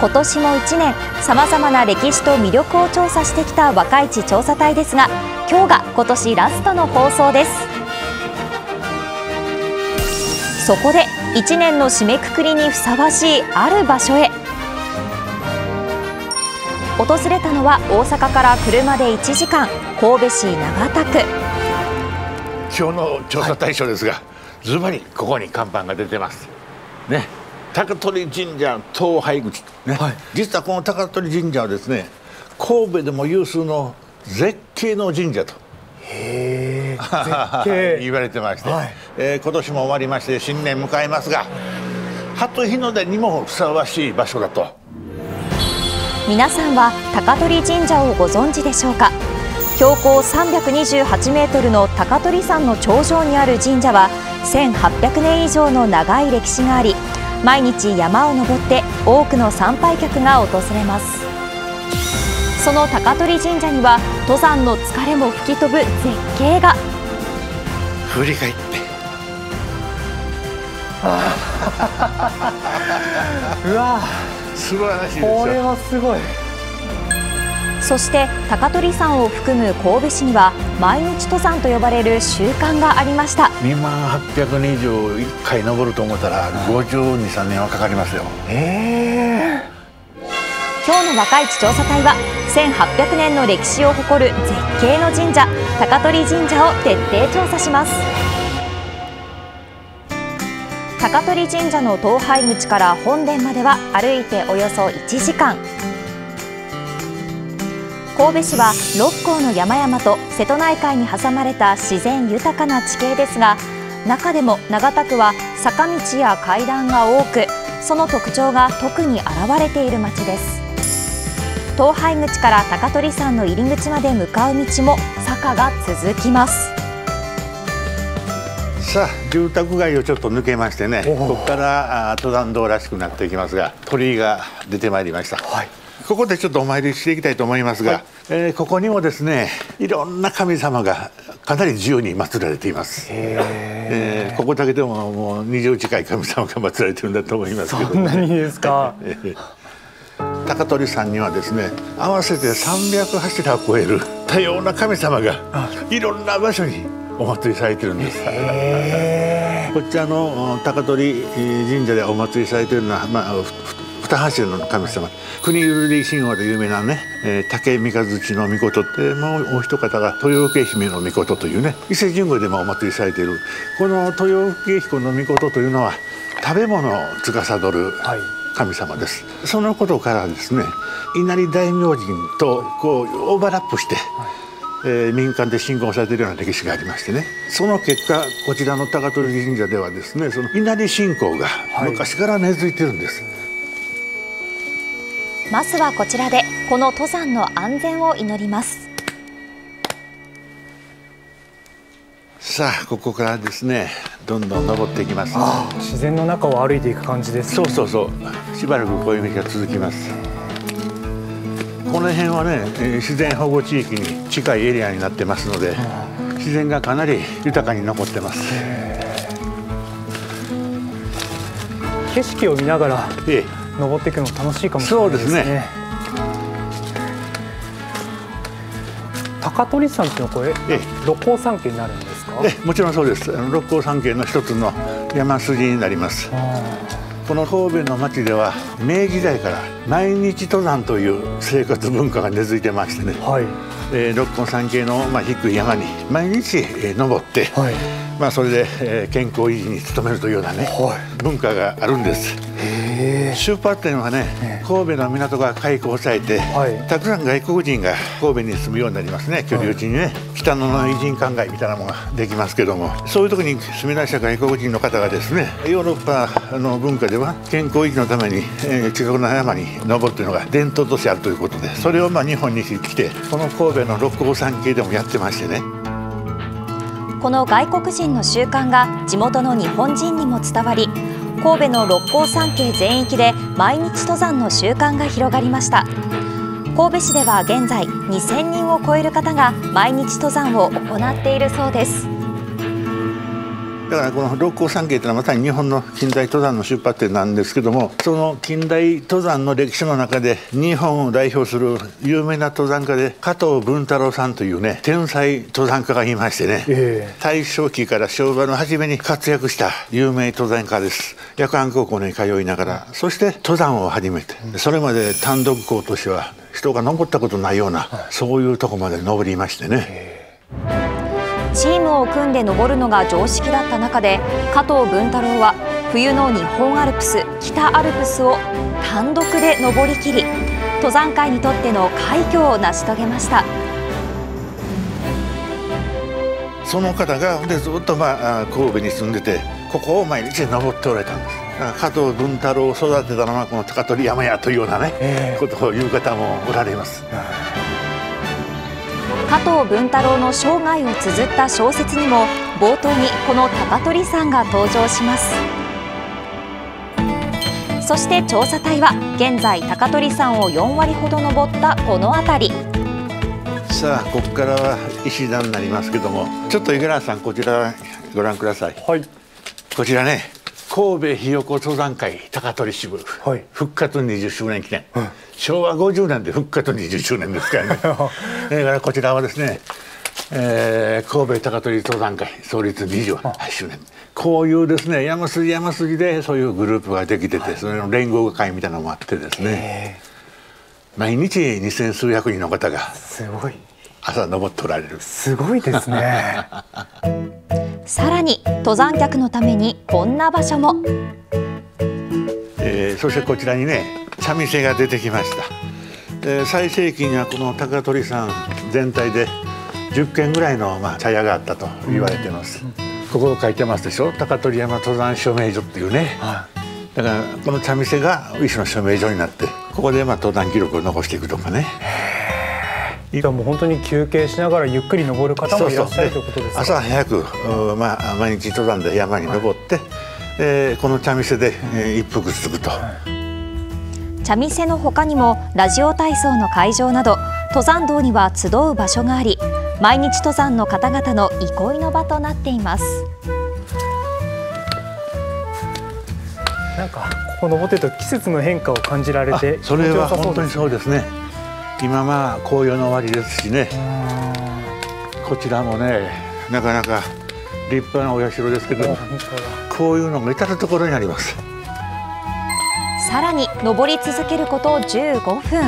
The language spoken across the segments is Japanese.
今年も1年、さまざまな歴史と魅力を調査してきた若市調査隊ですが、今日が今年ラストの放送です。そこで1年の締めくくりにふさわしいある場所へ。訪れたのは大阪から車で1時間、神戸市長田区。 今日の調査対象ですが、ズバリここに看板が出てますね。高取神社東拝口ね、実はこの高取神社はですね、神戸でも有数の絶景の神社と絶景言われてまして、今年も終わりまして新年迎えますが、初日の出にもふさわしい場所だと。 皆さんは高取神社をご存知でしょうか。標高328メートルの高取山の頂上にある神社は1800年以上の長い歴史があり、毎日山を登って多くの参拝客が訪れます。その高取神社には登山の疲れも吹き飛ぶ絶景が。 振り返ってうわ、 素晴らしいですよ。 これはすごい。 そして高取山を含む神戸市には毎日登山と呼ばれる習慣がありました。 20800人以上1回登ると思ったら52、3年はかかりますよ。 今日の若市調査隊は1800年の歴史を誇る絶景の神社、高取神社を徹底調査します。高取神社の東拝口から本殿までは歩いておよそ1時間。神戸市は六甲の山々と瀬戸内海に挟まれた自然豊かな地形ですが、中でも長田区は坂道や階段が多く、その特徴が特に現れている町です。東拝口から高取山の入り口まで向かう道も坂が続きます。 さあ、住宅街をちょっと抜けましてね、ここから登山道らしくなっていきますが、鳥居が出てまいりました。ここでちょっとお参りしていきたいと思いますが、ここにもですね、いろんな神様がかなり自由に祀られています。ここだけでももう20近い神様が祀られてるんだと思いますけど、 そんなにですか。 高取山にはですね、合わせて300柱を超える多様な神様がいろんな場所にお祭りされてるんです。こちらの高取神社でお祭りされているのは、二柱の神様、国ゆり神話で有名なね、竹三日月の命って、もうお一方が豊受姫の命というね、伊勢神宮でもお祭りされているこの豊受彦の命というのは食べ物を司る神様です。そのことからですね、稲荷大明神とこうオーバーラップして、民間で信仰されているような歴史がありましてね、その結果こちらの高取神社ではですね、その稲荷信仰が昔から根付いてるんです。 まずはこちらでこの登山の安全を祈ります。 さあ、ここからですね、どんどん登っていきます。 自然の中を歩いていく感じですね。 そうしばらくこういう道が続きます。この辺はね、自然保護地域に近いエリアになってますので、自然がかなり豊かに残ってます。 景色を見ながら登っていくの楽しいかもしれないですね。そうですね。高取山っていうのはこれ、六甲山系になるんですか？ もちろんそうです。六甲山系の一つの山筋になります。この神戸の町では明治時代から毎日登山という生活文化が根付いてましてね、六甲山系の低い山に毎日登って、それで健康維持に努めるというようなね、文化があるんです。出発点はね、神戸の港が開港されて、たくさん外国人が神戸に住むようになりますね。居留地にね、北野の異人館街みたいなものができますけども、そういう時に住み出した外国人の方がですね、ヨーロッパの文化では健康維持のために、近くの山に登るというのが伝統としてあるということで、それを日本に来てこの神戸の六甲山系でもやってましてね。 この外国人の習慣が地元の日本人にも伝わり、神戸の六甲山系全域で毎日登山の習慣が広がりました。神戸市では現在2000人を超える方が毎日登山を行っているそうです。 だからこの六甲山系というのはまさに日本の近代登山の出発点なんですけども、その近代登山の歴史の中で日本を代表する有名な登山家で加藤文太郎さんというね天才登山家がいましてね、大正期から昭和の初めに活躍した有名登山家です。夜間高校に通いながら、そして登山を始めて、それまで単独校としては人が登ったことないような、そういうとこまで登りましてね。 チームを組んで登るのが常識だった中で、加藤文太郎は冬の日本アルプス、北アルプスを単独で登りきり、登山界にとっての快挙を成し遂げました。 その方がでずっと神戸に住んでて、ここを毎日登っておられたんです。加藤文太郎を育てたのはこの高取山やというようなね、ことを言う方もおられます。 加藤文太郎の生涯を綴った小説にも冒頭にこの高取山が登場します。そして調査隊は現在高取山を4割ほど登ったこの辺り。 さあここからは石段になりますけども、ちょっと五十嵐さんこちらご覧ください。はい、こちらね、神戸ひよこ登山会高取支部、はい、復活20周年記念、昭和50年で復活20周年ですからねだからこちらはですね、神戸高取登山会創立28周年、こういうですね山筋でそういうグループができてて、それの連合会みたいなのもあってですね、毎日2000数百人の方がすごい朝登っておられる。 すごいですねさらに登山客のためにこんな場所も、 そしてこちらにね茶店が出てきました。最盛期にはこの高取山全体で10軒ぐらいの茶屋があったと言われています。ここ書いてますでしょ、高取山登山署名所っていうね、だからこの茶店が一種の署名所になって、ここで登山記録を残していくとかね。 今もう本当に休憩しながらゆっくり登る方もいらっしゃるということですか。 朝早く、毎日登山で山に登って、この茶店で、一服つくと。 茶店の他にもラジオ体操の会場など登山道には集う場所があり、毎日登山の方々の憩いの場となっています。 なんかここ登ってると季節の変化を感じられて、 それは本当にそうですね。今紅葉の終わりですしね、こちらもねなかなか立派なお社ですけど、こういうのが至る所にあります。 さらに登り続けること15分。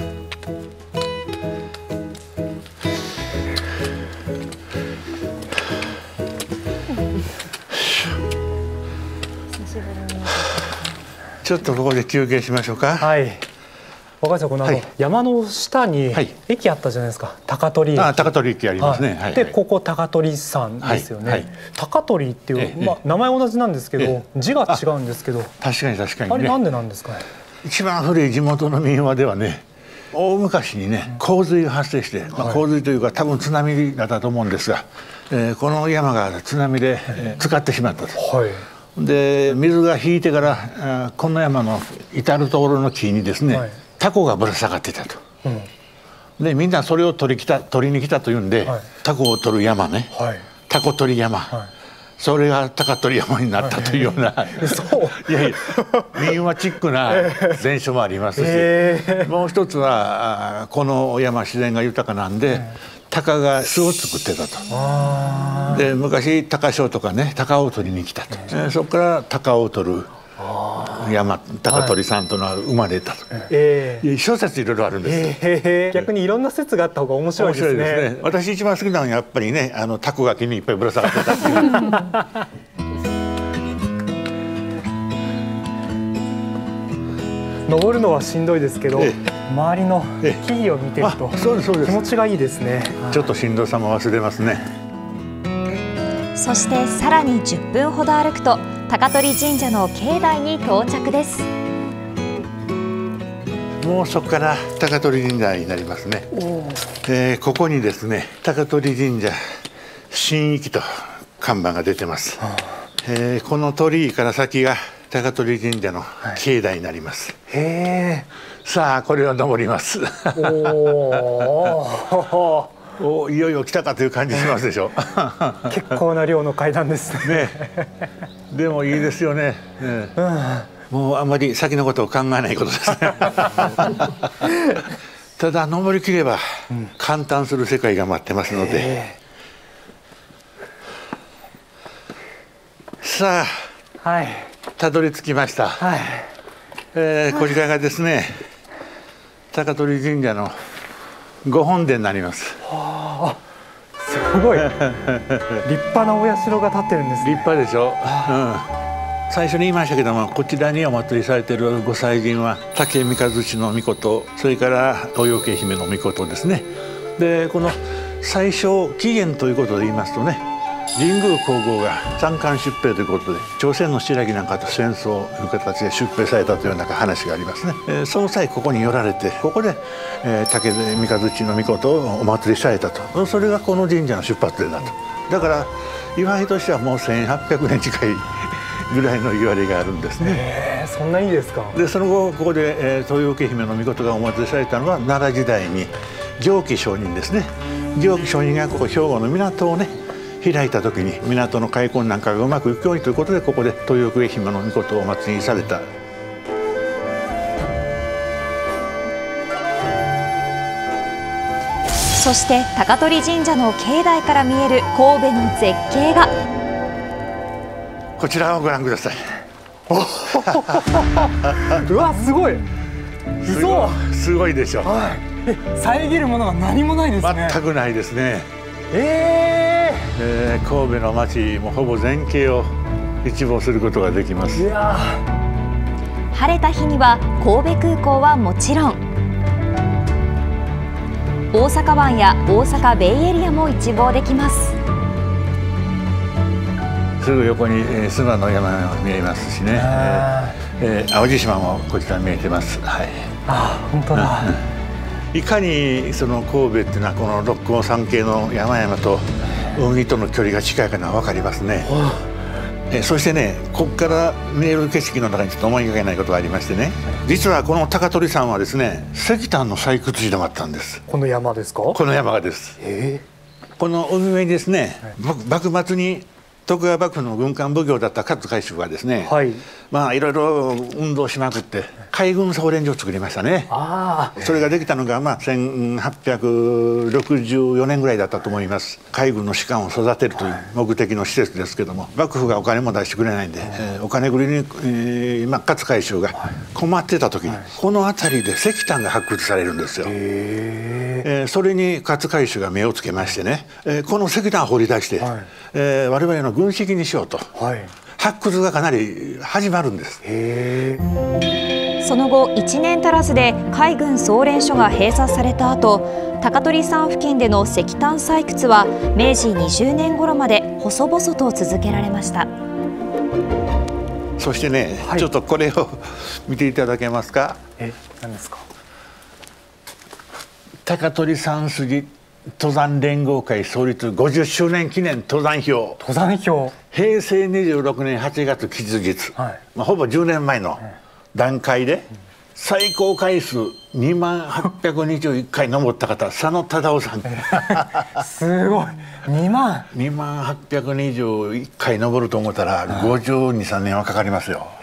ちょっとここで休憩しましょうか。 はい。若井さん、この山の下に駅あったじゃないですか。高取駅。 高取駅ありますね。 で、ここ高取山ですよね。高取っていう、名前同じなんですけど、字が違うんですけど。 確かに確かに。 あれなんでなんですかね。 一番古い地元の民話ではね、大昔にね洪水が発生して、洪水というか多分津波だったと思うんですが、この山が津波で浸かってしまったと。で水が引いてからこの山の至る所の木にですね、タコがぶら下がってたと。でみんなそれを取りに来たというんで、タコを取る山ね、タコ取り山、それが高取山になったというような、いやいや民話チックな伝承もありますし、もう一つはこの山自然が豊かなんで、鷹が巣を作ってたと。で昔鷹匠とかね鷹を取りに来たと。そこから鷹を取る山高取山というのは生まれたと。諸説いろいろあるんです。 逆にいろんな説があった方が面白いですね。 私一番好きなのはやっぱりね、タコが木にいっぱいぶら下がってたっていう。 登るのはしんどいですけど、周りの木々を見てると気持ちがいいですね。 ちょっとしんどさも忘れますね。 そしてさらに10分ほど歩くと高取神社の境内に到着です。 もうそこから高取神社になりますね。ここにですね高取神社神域と看板が出てます。この鳥居から先が高取神社の境内になります。さあこれを登ります。 おいよいよ来たかという感じしますでしょ結構な量の階段ですね。 でもいいですよね。もうあまり先のことを考えないことですねただ登りきれば感嘆する世界が待ってますので、さあ、はい、たどり着きました。はい、こちらがですね、高取神社の御本殿になります。 はあ、すごい立派なお社が建ってるんですね。 立派でしょ。最初に言いましたけども、こちらにお祭りされているご祭神は竹三日月の命、それから東洋系姫の命ですね。でこの最初起源ということで言いますとね、神宮皇后が三冠出兵ということで朝鮮の新羅なんかと戦争という形で出兵されたというような話がありますね。その際ここに寄られて、ここで、竹三日月の命をお祭りされたと。それがこの神社の出発点だと。だから祝いとしてはもう1800年近いぐらいの言われがあるんですね。 そんないいですか。 でその後ここで、東洋系姫の命がお祭りされたのは奈良時代に行基上人ですね。行基上人がここ兵庫の港をね開いた時に、港の開墾なんかがうまくいくようにということで、ここで東洋系姫の命をお祭りにされた。 そして高取神社の境内から見える神戸の絶景がこちらをご覧ください。 うわ、すごい。 すごいでしょ。 はい、遮るものが何もないですね。 全くないですね。神戸の街もほぼ全景を一望することができます。 晴れた日には神戸空港はもちろん、大阪湾や大阪ベイエリアも一望できます。 すぐ横に諏訪の山が見えますしね、淡路島もこちら見えてます。はい、 本当だ。 いかにその神戸っていうのはこの六甲山系の山々と海との距離が近いかが分かりますね。そしてね、ここから見える景色の中にちょっと思いがけないことがありましてね、実はこの高取山はですね、石炭の採掘地でもあったんです。 この山ですか？ この山がです。この海辺にですね、幕末に徳川幕府の軍艦奉行だった勝海舟がですね、いろいろ運動しまくって海軍操練所を作りましたね。それができたのが1864年ぐらいだったと思います。海軍の士官を育てるという目的の施設ですけども、幕府がお金も出してくれないんで、お金繰りに、勝海舟が困ってた時にこの辺りで石炭が発掘されるんですよ。それに勝海舟が目をつけましてね、この石炭を掘り出して、我々の軍資金にしようと、発掘がかなり始まるんです。 その後1年足らずで海軍操練所が閉鎖された後、高取山付近での石炭採掘は明治20年頃まで細々と続けられました。 そしてね、ちょっとこれを見ていただけますか。 何ですか？ 高取山筋登山連合会創立50周年記念登山表。平成26年8月吉日、ほぼ10年前の段階で最高回数2821回登った方、佐野忠夫さんすごい。 2821回登ると思ったら52、3年はかかりますよ。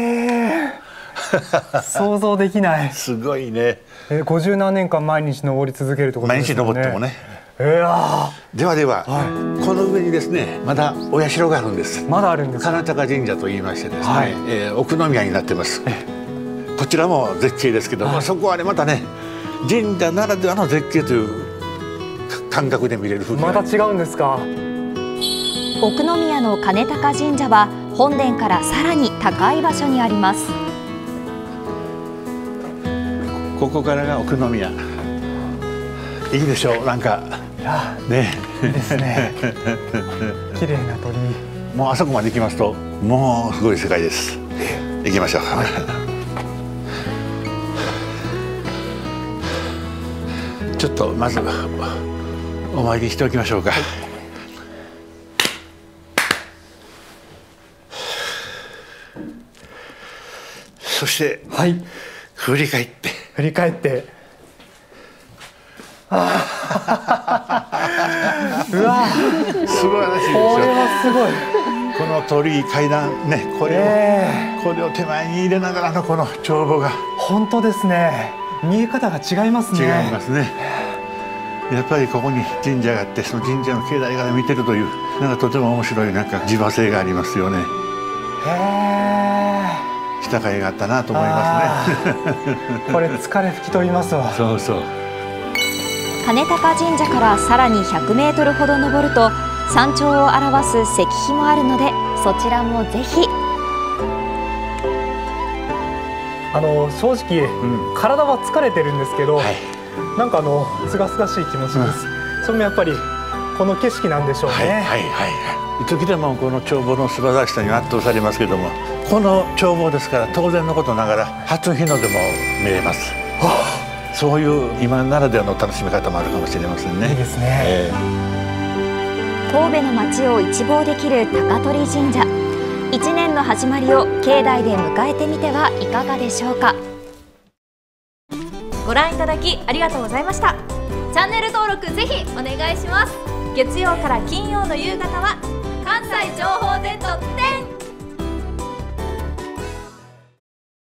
想像できない。 すごいね。 50何年間毎日登り続けるところですね。 毎日登ってもね。では、この上にですね、まだお社があるんです。 まだあるんですか？ 金高神社と言いましてですね、奥宮になってます。こちらも絶景ですけど、そこはねまたね、神社ならではの絶景という感覚で見れる風景。 また違うんですか？ 奥宮の金高神社は本殿からさらに高い場所にあります。 ここからが奥宮。いいでしょう、なんかね。 ですね。綺麗な鳥居。 もうあそこまで行きますともうすごい世界です。行きましょう。ちょっとまずお参りしておきましょうか。そして、振り返ってうわ、 素晴らしいでしょ。 これはすごい。 この鳥居階段ね、これを手前に入れながらのこの帳簿が本当ですね。見え方が違いますね。 違いますね。やっぱりここに神社があって、その神社の境内から見てるというなんかとても面白いなんか地場性がありますよね。下会があったなと思いますね。 これ疲れ吹き飛びますわ。 そうそう。 金高神社からさらに100メートルほど登ると山頂を表す石碑もあるので、そちらもぜひ。 正直、体は疲れてるんですけど、なんかすがすがしい気持ちです。それもやっぱりこの景色なんでしょうね。 いつ来てもこの帳簿の素晴らしさに圧倒されますけども、この帳簿ですから当然のことながら初日の出も見れます。そういう今ならではの楽しみ方もあるかもしれませんね。 いいですね。 神戸の街を一望できる高取神社。1年の始まりを境内で迎えてみてはいかがでしょうか。 ご覧いただきありがとうございました。チャンネル登録ぜひお願いします。月曜から金曜の夕方は関西情報 Z